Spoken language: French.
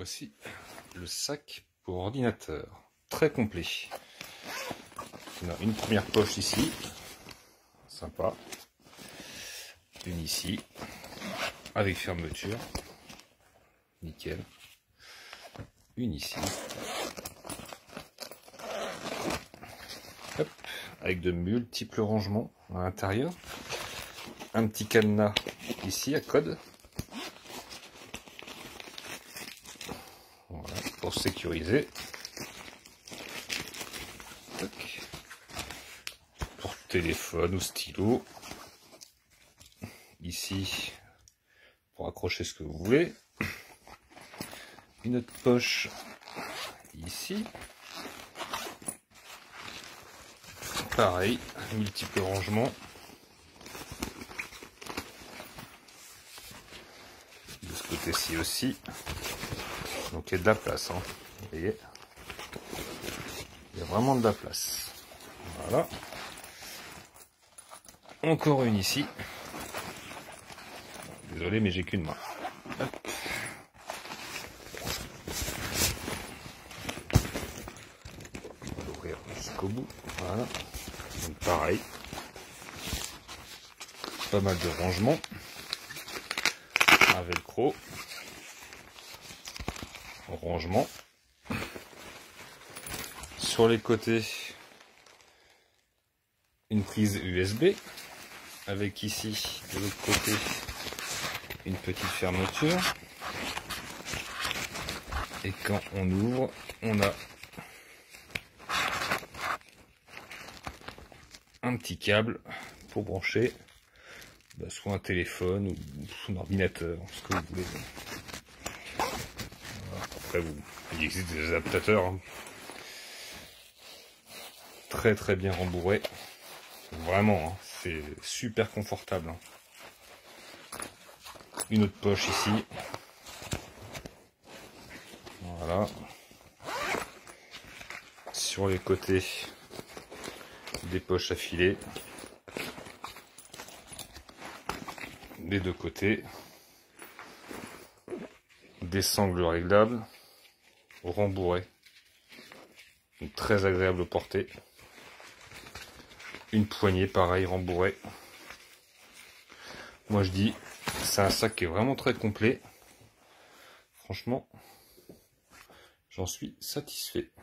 Voici le sac pour ordinateur, très complet. On a une première poche ici, sympa. Une ici, avec fermeture, nickel. Une ici, hop, avec de multiples rangements à l'intérieur. Un petit cadenas ici à code. Voilà, pour sécuriser. Tac. Pour téléphone ou stylo. Ici, pour accrocher ce que vous voulez. Une autre poche ici. Pareil, multiples rangements. De ce côté-ci aussi. Donc il y a de la place, hein. Vous voyez, il y a vraiment de la place. Voilà. Encore une ici. Désolé, mais j'ai qu'une main. Hop. On va l'ouvrir jusqu'au bout. Voilà. Donc pareil. Pas mal de rangements. Un velcro. Rangement. Sur les côtés, une prise USB. Avec ici, de l'autre côté, une petite fermeture. Et quand on ouvre, on a un petit câble pour brancher soit un téléphone ou son ordinateur, ce que vous voulez. Voilà. Après, il existe des adaptateurs, hein. Très très bien rembourré. Vraiment, hein, c'est super confortable, hein. Une autre poche ici. Voilà. Sur les côtés, des poches à filet. Des deux côtés. Des sangles réglables. Rembourrées. Donc, très agréable au porter. Une poignée, pareil, rembourrée. Moi je dis, c'est un sac qui est vraiment très complet. Franchement, j'en suis satisfait.